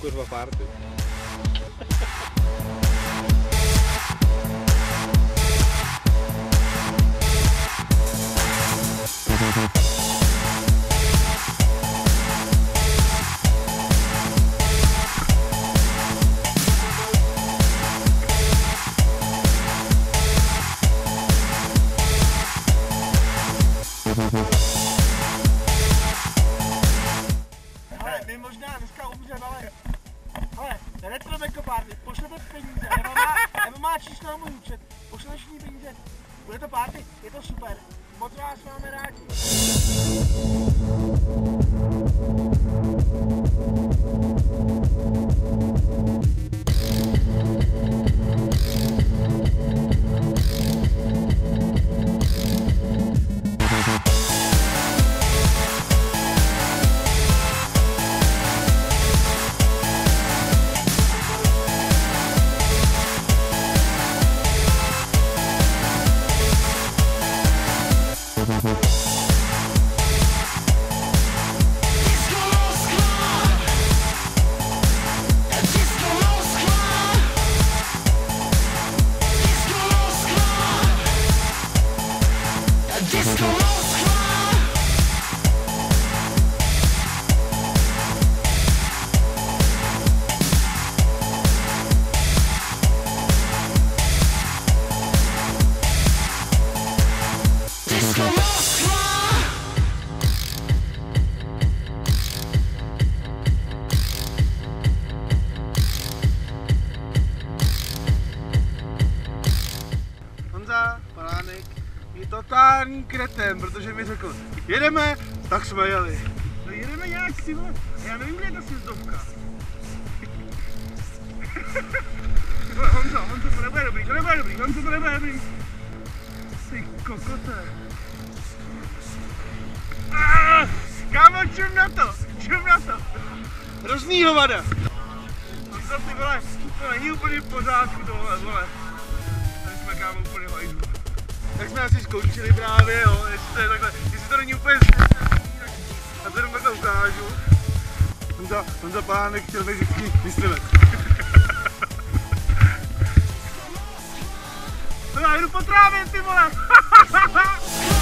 kurva party. Hele, my možná dneska umřeme, ale Retrobeko party, pošlete peníze, Eva má číslo na můj účet, pošlete všichni peníze, bude to party, je to super, moc vás máme rádi. Honza Palánek je totální kreten, protože mi řekl, jedeme, tak jsme jeli. No jedeme nějak si vole, já nevím, kde je ta sjezdovka. Honzo, to nebude dobrý, Honzo, to nebude dobrý. Ty kokote. Kámo, čum na to. Hrozný hovada. Honzo, ty vole, to není úplně v pořádku tohle, vole. Tady jsme kámo úplně v hajdu. Tak jsme asi skončili právě, jo, jestli to není úplně já to jenom takhle ukážu. Honza Palánek chtěl být vždycky myslivec. No já jdu po trávě, ty vole!